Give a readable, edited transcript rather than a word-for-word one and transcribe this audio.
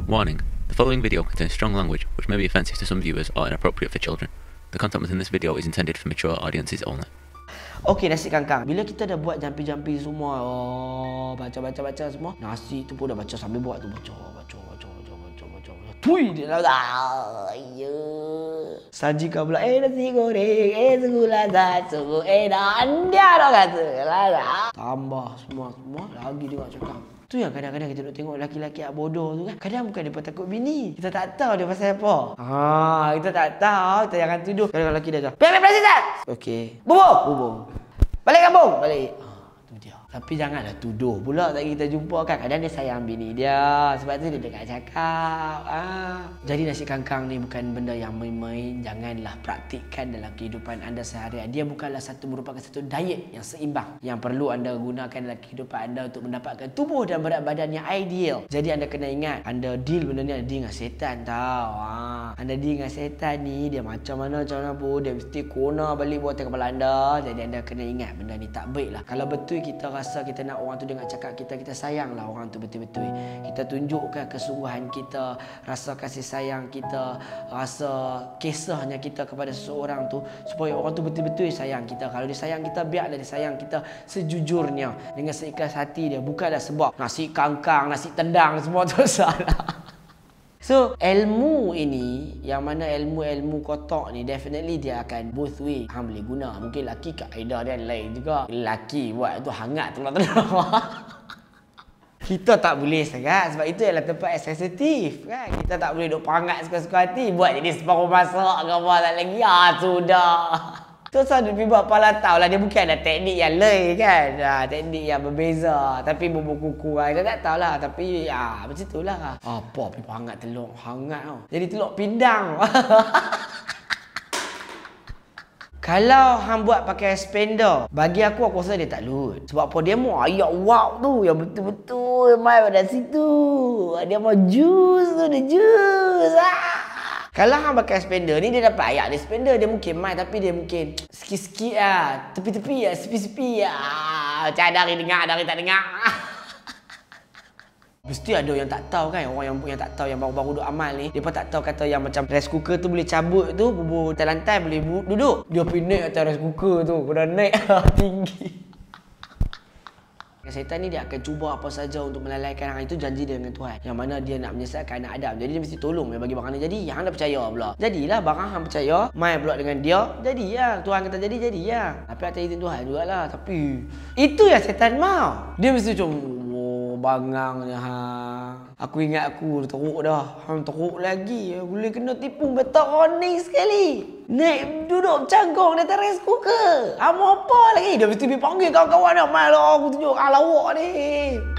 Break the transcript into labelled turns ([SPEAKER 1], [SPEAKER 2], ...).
[SPEAKER 1] Warning: the following video contains strong language which may be offensive to some viewers or inappropriate for children. The content within this video is intended for mature audiences only.
[SPEAKER 2] Okey, nasi kangkang. Bila kita dah buat jampi-jampi semua, baca semua, nasi tu pun dah baca sambil buat tu baca. Tui dia dah. Ya. Sajikan pula nasi goreng, segula satu, dan dia dah kata lah. Tambah semua lagi dia cakap. Tu yang kadang-kadang kita tengok lelaki-lelaki yang bodoh tu kan. Kadang bukan dia takut bini. Kita tak tahu dia pasal apa. Kita tak tahu. Kita jangan tuduh. Kadang lelaki dia cakap, "Beb, Presiden." Okey. Bubur. Balik kampung. Balik. Tu dia. Tapi janganlah tuduh pula tak kita jumpa kan. Kadang dia sayang bini dia. Sebab tu dia dekat cakap. Jadi nasi kangkang ni bukan benda yang main-main. Janganlah praktikkan dalam kehidupan anda seharian. Dia bukanlah merupakan satu diet yang seimbang. Yang perlu anda gunakan dalam kehidupan anda untuk mendapatkan tubuh dan berat badan yang ideal. Jadi anda kena ingat, anda deal benda ni, anda deal dengan setan tau. Anda deal dengan setan ni, dia macam mana pun, dia mesti kona balik buat atas kepala anda. Jadi anda kena ingat, benda ni tak baik lah. Kalau betul kita rasa kita nak orang tu dengar cakap kita sayanglah orang tu betul-betul. Kita tunjukkan kesungguhan kita, rasa kasih sayang kita, rasa kisahnya kita kepada seseorang tu, supaya orang tu betul-betul sayang kita. Kalau dia sayang kita, biarlah dia sayang kita sejujurnya, dengan seikhlas hati dia. Bukanlah sebab nasi kangkang, nasi tendang semua tu salah. So, ilmu ini, yang mana ilmu kotak ni, definitely dia akan both way. Hang boleh guna. Mungkin laki kaedah dia lain juga. Laki buat tu hangat tolong-tolong. Kita tak boleh sangat sebab itu adalah tempat yang sensitif kan. Kita tak boleh duk perangat suka-suka hati. Buat jadi separuh masak ke apa tak lagi. Sudah. Tu sahaja dia buat pala tahu lah. Dia bukan ada teknik yang lain kan. Teknik yang berbeza. Tapi bubuk kuku lah. Kita tak tahu lah. Tapi macam tu lah. Apa pergi hangat telur. Hangat tau. Jadi telur pindang. Kalau hang buat pakai spender, bagi aku rasa dia tak lut. Sebab apa? Dia mau ayak wow tu yang betul-betul mai pada situ. Dia mau jus tu, dia jus. Kalau hang pakai spender ni, dia dapat ayak dia spender. Dia mungkin mai tapi dia mungkin sikit-sikit lah. Tepi-tepi lah, sepi-sepi lah. Macam dari dengar, dari tak dengar. Mesti ada yang tak tahu kan. Orang yang tak tahu, yang baru-baru duduk amal ni, dia pun tak tahu kata yang macam rice cooker tu boleh cabut tu, bubur atas lantai boleh duduk. Dia pergi naik atas rice cooker tu. Kau dah naik tinggi. Syaitan ni dia akan cuba apa saja untuk melalaikan hang. Itu janji dia dengan Tuhan, yang mana dia nak menyesatkan anak Adam. Jadi dia mesti tolong dia bagi barang ni jadi. Hang dah percaya pula. Jadilah barang hang percaya, mai pula dengan dia. Jadilah Tuhan kata jadi ya. Tapi atas izin Tuhan jugalah. Tapi itu yang syaitan mau. Dia mesti macam bangangnya Aku ingat aku teruk dah. Hang teruk lagi. Boleh kena tipu betul warning sekali. Naik duduk canggung di atas rice cooker. Apa lagi? Dia mesti pergi panggil kawan-kawan dia. Mai lah aku tunjuk lawak ni.